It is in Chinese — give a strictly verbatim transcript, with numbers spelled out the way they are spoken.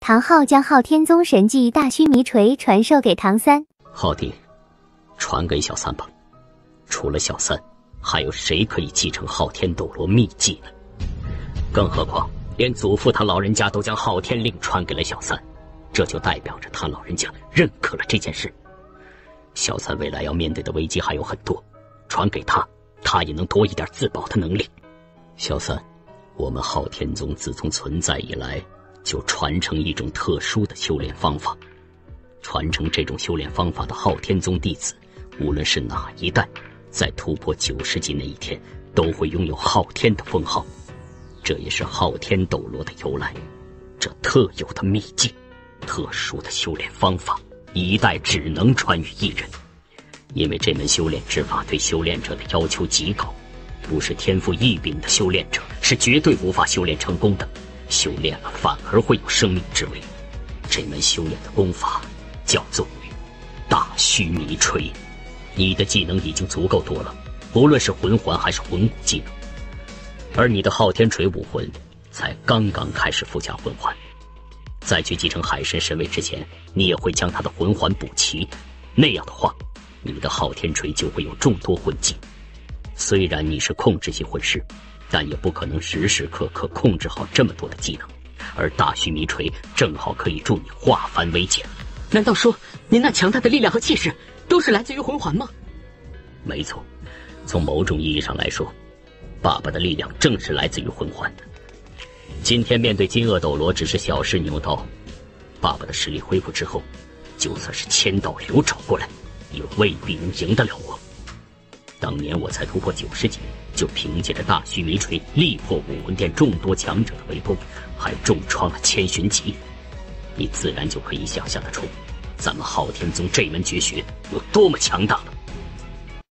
唐昊将昊天宗神技大须弥锤传授给唐三。 昊弟，传给小三吧。除了小三，还有谁可以继承昊天斗罗秘技呢？更何况，连祖父他老人家都将昊天令传给了小三，这就代表着他老人家认可了这件事。小三未来要面对的危机还有很多，传给他，他也能多一点自保的能力。小三，我们昊天宗自从存在以来，就传承一种特殊的修炼方法。传承这种修炼方法的昊天宗弟子，无论是哪一代，在突破九十级那一天，都会拥有昊天的封号。这也是昊天斗罗的由来。这特有的秘技，特殊的修炼方法，一代只能传于一人。因为这门修炼之法对修炼者的要求极高，不是天赋异禀的修炼者是绝对无法修炼成功的，修炼了反而会有生命之危。这门修炼的功法叫做大须弥锤。你的技能已经足够多了，无论是魂环还是魂骨技能，而你的昊天锤武魂才刚刚开始附加魂环。在去继承海神神位之前，你也会将他的魂环补齐，那样的话，你的昊天锤就会有众多魂技。虽然你是控制系魂师，但也不可能时时刻刻控制好这么多的技能，而大须弥锤正好可以助你化繁为简。 难道说您那强大的力量和气势都是来自于魂环吗？ 没错，从某种意义上来说，爸爸的力量正是来自于魂环的。今天面对金鳄斗罗只是小试牛刀，爸爸的实力恢复之后，就算是千道流找过来，也未必能赢得了我。当年我才突破九十级，就凭借着大须弥锤力破武魂殿众多强者的围攻，还重创了千寻疾。你自然就可以想象得出，咱们昊天宗这门绝学有多么强大了。